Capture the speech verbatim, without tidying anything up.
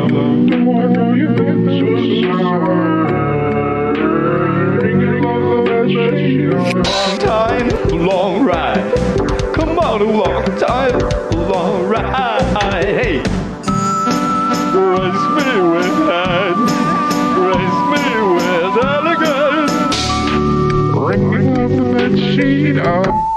Time, long ride. Come on, a long time, long ride. Hey, grace me with hand, grace me with elegance. Ringing up the bed sheet up.